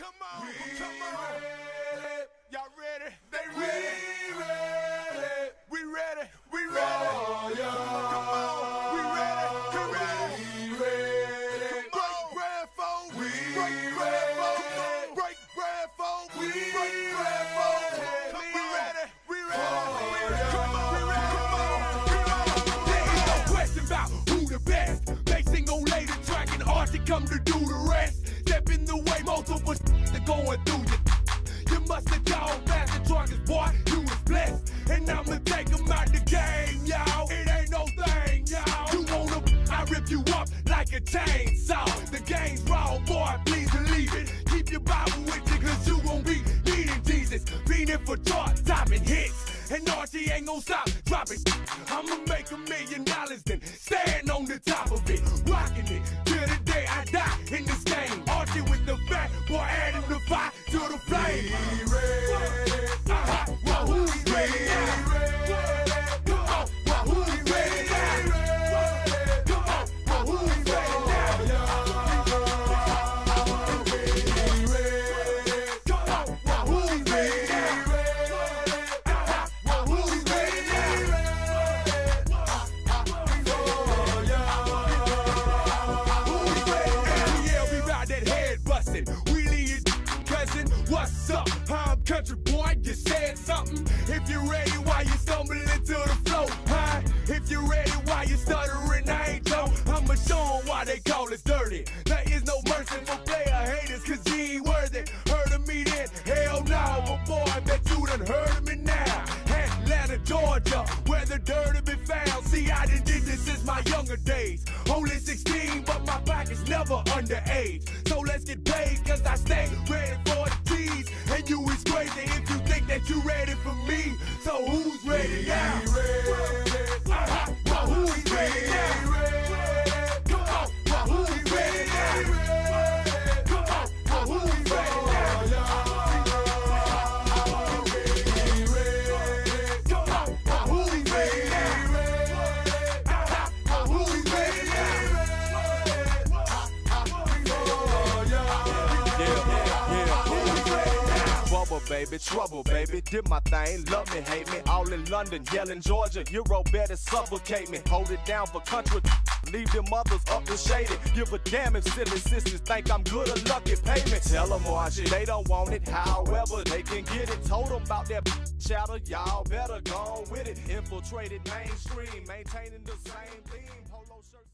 Come on, come on. Ready. Y'all ready? They ready. We ready. We ready. Oh, yeah. Come on. We ready. We ready. We ready. Break bread, folks. We Break bread, ready. folks. Break bread, folks. We Break bread, folks. ready. We ready. We ready. Oh, We ready. yeah. Come on. We ready. Come on. There is no question about who the best. Mason gon' lay the track and Archie come to do the rest. Step in the way, multiple they're going through you. You must have gone past the truckers, boy, you was blessed. And I'ma take them out the game, y'all. It ain't no thing, y'all. You wanna, I rip you up like a chainsaw. The game's wrong, boy, please believe it. Keep your Bible with you, cause you gon' be needing Jesus. Beating for chart-topping hits. And Archie ain't gon' stop dropping. I'ma make $1 million, then stand on the top of it. Rocking it till the day I die in this game. Archie with the fat boy adding the fire to the flame. We ready. Well, who's ready now? Come on, well, who's ready now? Come on, well, who's ready now? Come on, well, who's ready now? Well, who's ready yeah, we bout that head bustin'. Wheelie is cousin, what's up? I'm country boy, you said something. If you're ready, why you stumbling into the flow? Huh? If you're ready, why you stuttering? I ain't Joe. I'ma show 'em why they call us dirty. There is no mercy for player haters, cause you ain't worthy. Heard of me then? Hell no, but boy, I bet you done heard of me now. Atlanta, Georgia, where the dirty be found. See, I done did this since my younger days. Only 16, but my back is never underage. So let's get paid, cause I stay ready for the G's. And you is crazy if you think that you ready for me. So who's ready now? Well, who's ready now? Come on, well, who's ready now? Come on, well, who's ready now? Come on, well, who's ready now? Well, who's ready Bubble, baby, trouble, baby, did my thing, love me, hate me, all in London, yelling Georgia, Euro better suffocate me, hold it down for country, leave them others up to shady, give a damn if silly sisters think I'm good or lucky, pay me, tell them watch it, they don't want it, however they can get it, told them about that chatter, y'all better go on with it, infiltrated mainstream, maintaining the same theme, polo shirts.